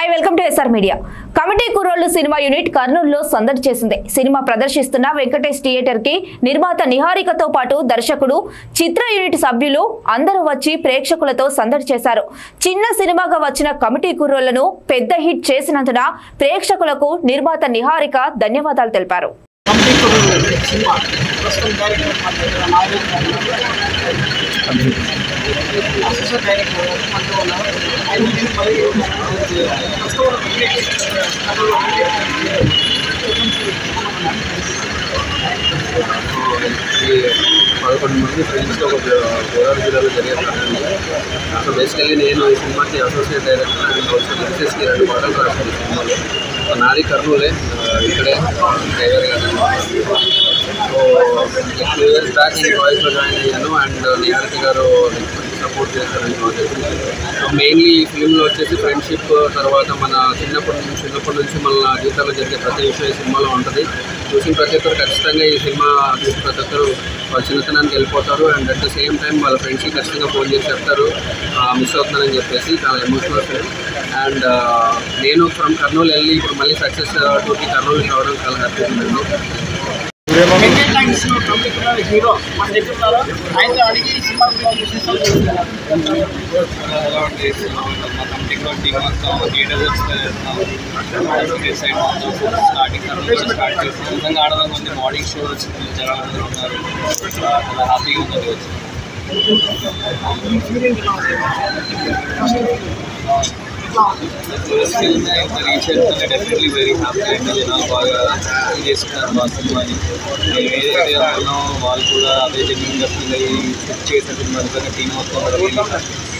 Hi welcome to SR media. Committee Kurrollu cinema unit కర్నూలులో సందడి చేసింది. సినిమా ప్రదర్శిస్తున్న వెంకటేష్ థియేటర్ కి నిర్మాత నిహారికతో పాటు దర్శకుడు, చిత్ర యూనిట్ సభ్యులు అందరూ వచ్చి ప్రేక్షకులతో సందడి చేశారు. చిన్న సినిమాగా వచ్చిన కమిటీ కుర్రోళ్లను పెద్ద హిట్ చేసినందున ప్రేక్షకులకు నిర్మాత నిహారిక ధన్యవాదాలు తెలిపారు. పదకొండు మంది ఫ్రెండ్స్తో గోదావరి జిల్లాలో జరిగే ప్రాంతంలో సో బేసికల్లీ నేను ఈ సినిమాకి అసోసియేట్ డైరెక్టర్ అండ్ ఆల్సో సక్సెస్కి 2 పాటలు రాశాను ఈ సినిమాలో. నాది కర్నూలే, ఇక్కడే డ్రైవర్ గారు. సో 2 years బ్యాక్ నేను వాయిస్లో జాయిన్ అయ్యాను అండ్ నిహారిక గారు సపోర్ట్ చేశారని ప్రాజెక్ట్. సో మెయిన్లీ ఈ ఫిల్మ్లో వచ్చేసి ఫ్రెండ్షిప్, తర్వాత మన చిన్నప్పటి నుంచి మన జీవితంలో జరిగే ప్రతి విషయం ఈ సినిమాలో ఉంటుంది. చూసిన ప్రతి ఒక్కరు ఖచ్చితంగా ఈ సినిమా చూసిన ప్రతి ఒక్కరు వాళ్ళ చిన్నతనానికి వెళ్ళిపోతారు and at the same time వాళ్ళ ఫ్రెండ్స్కి ఖచ్చితంగా ఫోన్ చేసి చెప్తారు మిస్ అవుతున్నానని చెప్పేసి. చాలా ఎమోషనల్ ఫిల్మ్ అండ్ నేను ఫ్రమ్ కర్నూలు వెళ్ళి ఇప్పుడు మళ్ళీ సక్సెస్ టూకి కర్నూలుకి రావడం చాలా హ్యాపీగా ఉందండి. హీరో మన చెప్తున్నారు ఆయన అడిగి సినిమా స్టార్టింగ్ ఆడదాం ఉంది. మార్నింగ్ షో వచ్చింది, జనాలందరూ ఉన్నారు, చాలా హ్యాపీగా ఉన్నది. డెఫినెట్లీ వెరీ హ్యాపీ అండి. జనాలు బాగా చేసుకున్నారు మా సినిమాని. మేము ఏదైతే అనుకున్నామో వాళ్ళు కూడా అదే జెన్యూన్గా ఫీల్ అయ్యి చేసిన సినిమా టీం మొత్తం